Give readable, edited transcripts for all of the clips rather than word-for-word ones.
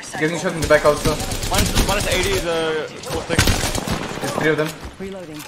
Getting shot in the back also. Minus 80 the full stick. There's 3 of them. Reloading.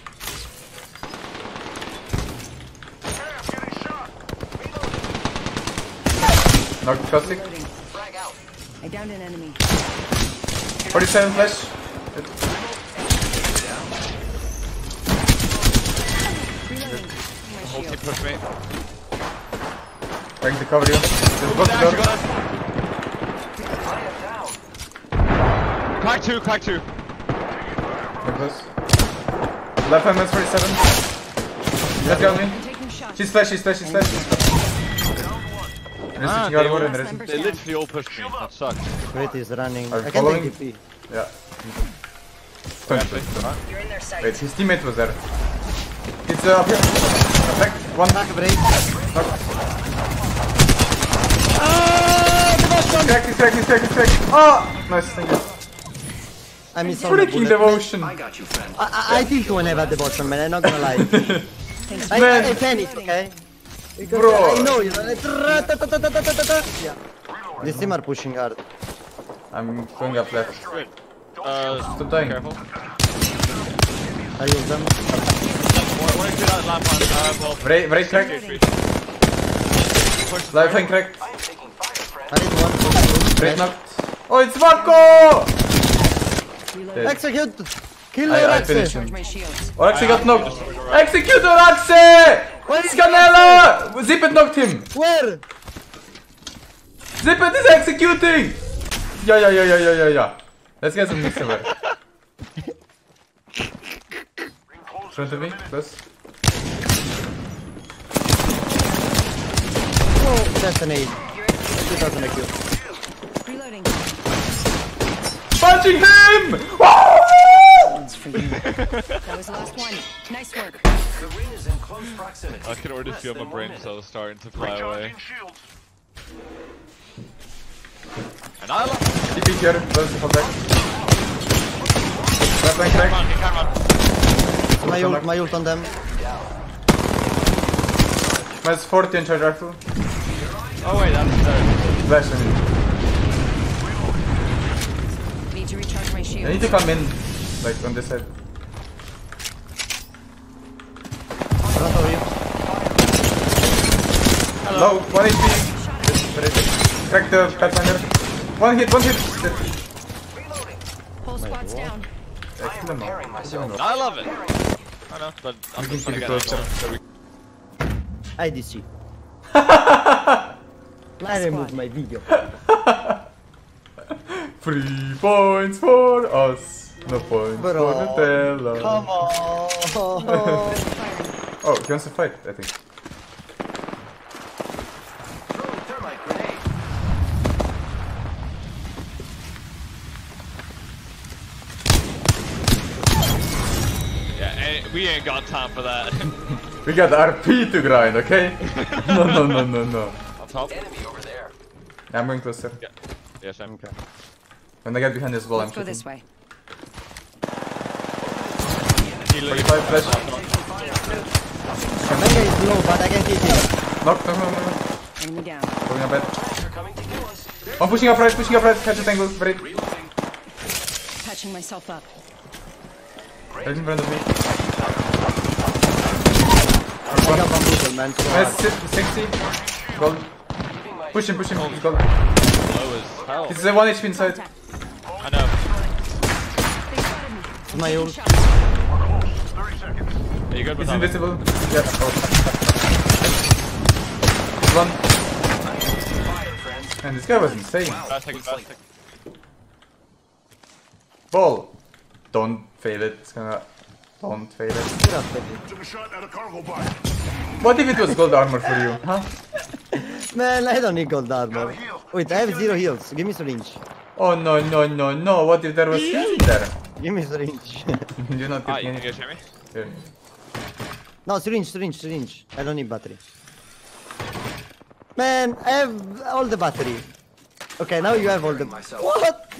Knocked caustic. I downed an enemy. 47 flash. Reloading. My Whole team shield. push me. Trying to cover you. There's both Actually door. got us. Crack 2, crack 2. Very close. Left hand man's 47. Let's go me. I'm taking shots. She's flash, she's flash, she's flash. Ah, She got they water all- in the rest. They literally all pushed me. That sucks. Wait, he's running. Are you I can following? take TP. Yeah. Actually. You're in their sight. Wait, his teammate was there. It's up here. Effect. One. Back break. Cracked, he's cracked, he's cracked, he's cracked. Oh! Nice, thank you. I missed all the Freaking bullet. devotion. I think one have at the bottom, man. I'm not gonna lie. Man. I panicked, okay? Because Bro. I know you know. Like, yeah. This team are pushing hard. I'm going up left. Good. Stop dying. Careful. I use them. One or two down lamp on. Well, Very cracked. push Life lane cracked. I need one. Great knocked. Oh, it's Marco! Dead. Execute! Kill I finished Oraxe! him. My shields. Oraxe got knocked. Execute Oraxe! Scanella! Zip it knocked him. Where? Zip it is executing! Yeah. Let's get some mixer back. Front of me, close. Oh, that's an 8. 2000 IQ. Reloading. Punching him! It's for you. That was the last one. Nice work. I can already feel my brain cells starting to fly away. And I love TP here, close, fall back. Left lane cracked. he can't run. My ult on them. Minus 40 and charge rifle. Oh wait, that's Flash, I mean. Need to recharge my I shield. need to come in, like on this side. Front of you. Low, 1 HP. Crack the Pathfinder. One hit. Dead. Whole squad's down. Excellent. I love it. I know, but I'm just trying to get it. IDC. I removed my video. 3 points for us. No points Bro, for Nutella. Come on. Oh, he wants to fight, I think. Yeah, we ain't got time for that. We got RP to grind, okay? No. Up top? Yeah, I'm going closer. Yeah. Yes, I'm okay. When I get behind this wall, Let's I'm go shooting. this way. 45 flash. Mega is low, but I can hit him. Knock. Enemy down. Going up bed. I'm pushing up right. Catch a tangle. Great. Patching myself up. Right in front of me. I got one brutal, man. So hard. Nice, 60. Gold. Push him. He's gold. Low as hell. He's 1 HP inside. Contact. I know. They spotted me. My ult. Shots. Are you good with He's that? invisible. Yeah. One. Man, this guy was insane. Fast take it. Ball. Don't fail it. It's gonna. Don't fail it. Took a shot at a cargo bot. What if it was gold armor for you? Huh? Man, I don't need gold armor. Wait, I have 0 heals. Give me syringe. Oh no. What if there was healing there? Give me syringe. You're not Ah, getting you any. guys hear me? Here. No, syringe. I don't need battery. Man, I have all the battery. Okay, now you have all the... What?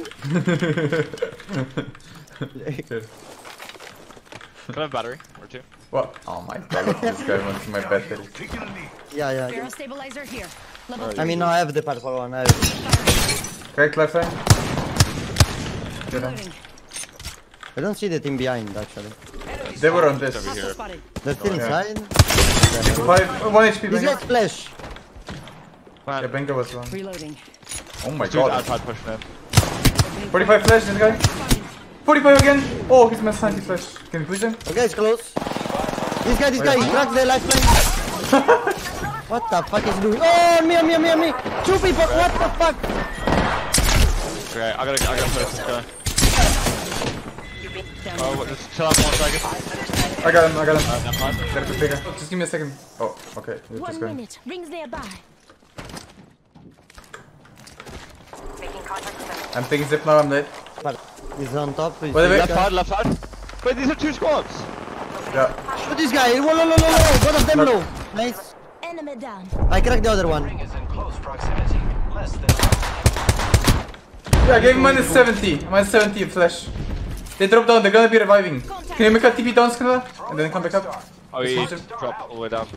Here. Can I have a battery? Or two? What? Oh my god, this guy wants my battery. Yeah. Barrel stabilizer here. Level I mean, no, I have the purple one. I have... Cracked left side. Get him. I don't see the team behind actually. They were on this. Over here. Spotted. They're still inside. 1 HP This Benga. guy's flash. Yeah, Benga was one. Reloading. Oh my Dude, god. outside pushing in. 45 flash, this guy. 45 again. Oh, he's missed 90 flash. Can you push him? Okay, it's close. This guy, he cracked the lifeline. What the fuck is he doing? Oh, me. 2 people, what the fuck? Okay, I gotta push this guy. Oh, just chill out 1 second. I got him. Never mind. There's a figure. Just give me a second. Oh, okay. You're just 1 going. minute. Rings nearby. I'm taking zip now, I'm dead. He's on top. He's Wait, Left side. Wait, these are 2 squads. Yeah. Shoot this guy. Whoa, low. Both of them low. Nice. Enemy down. I cracked the other one. Yeah, I gave him minus 70. Minus 70 flash. They drop down, they're gonna be reviving. Can you make a TP down, Skinner? And then come back up? Oh, he dropped all the way down.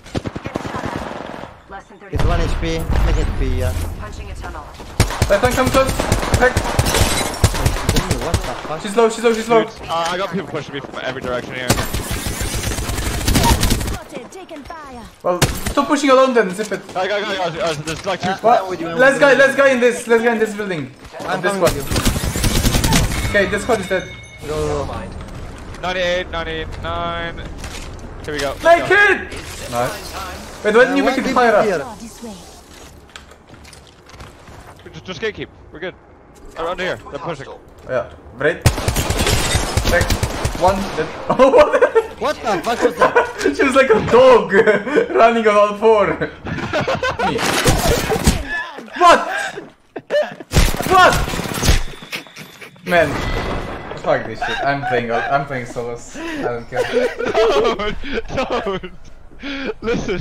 It's 1 HP. Make HP, yeah. Left hand, come close. Back. What the fuck? She's low. Dude, I got people pushing me from every direction here. Spotted. Taking fire. Well, stop pushing alone then, zip it. Guys, there's like 2 squads. What? Last guy in this building. I'm This coming squad. with you. Okay, this squad is dead. Go. 98, 99. Here we go. Like it! Nice. Wait, why didn't you make it fire up? Oh, this way. Just gatekeep. We're good. Around here. They're pushing. Oh, yeah. Wait. Back. 1 dead. Oh, what? What the fuck was that? She was like a dog running on all 4. Me. What? Man, fuck this shit. I'm playing solos. I don't care. Don't. Listen.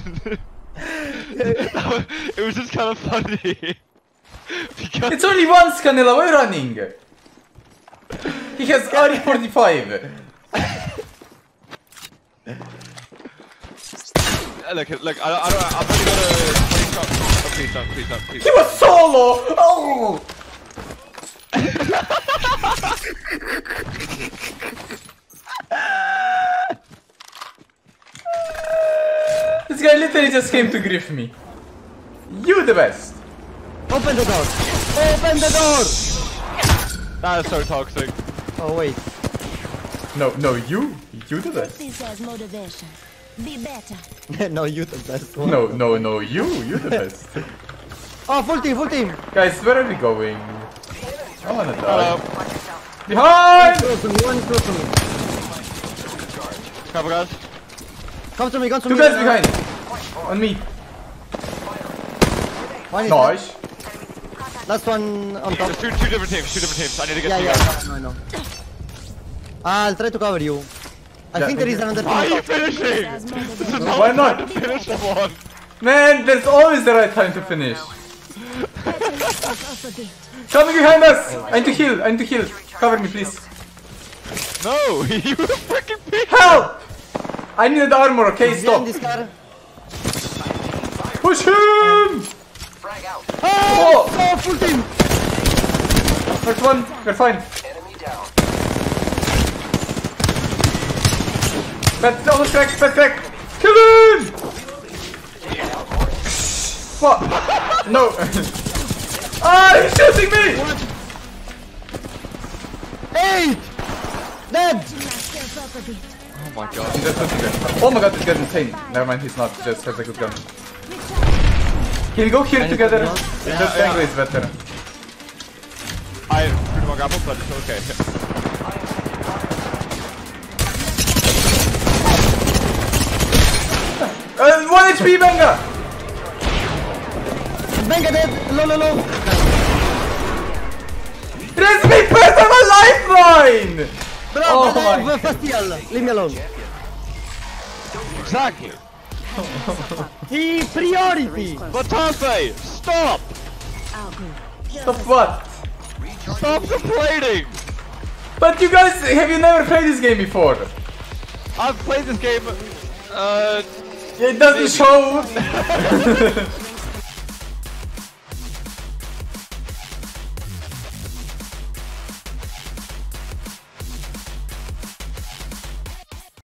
It was just kind of funny. Because It's only once, Canela. Why are you running? He has RE45. look, I'm probably gonna please stop. He was solo. Oh. This guy literally just came to grief me. You the best. Open the door. Open the door. That is so toxic. Oh wait. No, you the best. This has motivation. Be better. No, you the best one. No, you the best. Oh, full team. Guys, where are we going? I wanna die. Hello. Behind! Close to me, one close to me. Couple guys. Come to me. 2 guys behind. On me. One is Nice. dead. Last one on top. There's two different teams. I need to get to you Yeah, guys. I know. I'll try to cover you. I Yeah, think there is another team. Why are you on top. finishing? Has This is motivation. not Why not? finish the one. Man, there's always the right time to finish. Also did. Coming behind us! I need to heal. Cover me, please. No, you freaking bitch. Help! I needed armor, okay? Behind Stop. this car. Push him! Oh, full team. First one, we're fine. That's almost cracked, Kill him! What? No. Ah, he's shooting me! 8. Dead. Myself up a bit. Oh my god. Oh my god, this guy's insane. Never mind, he's not, just has a good gun. Can we go here together? Just angle is better. I pretty much got both, but it's okay. 1 HP, Benga! Venga dead. Low. Raise me first, I'm a lifeline! Bro, Oh my first heal. Leave me alone. Exactly. The priority. MaTaFe, stop! I'll go. Stop what? Stop complaining! But you guys, have you never played this game before? I've played this game, It doesn't show.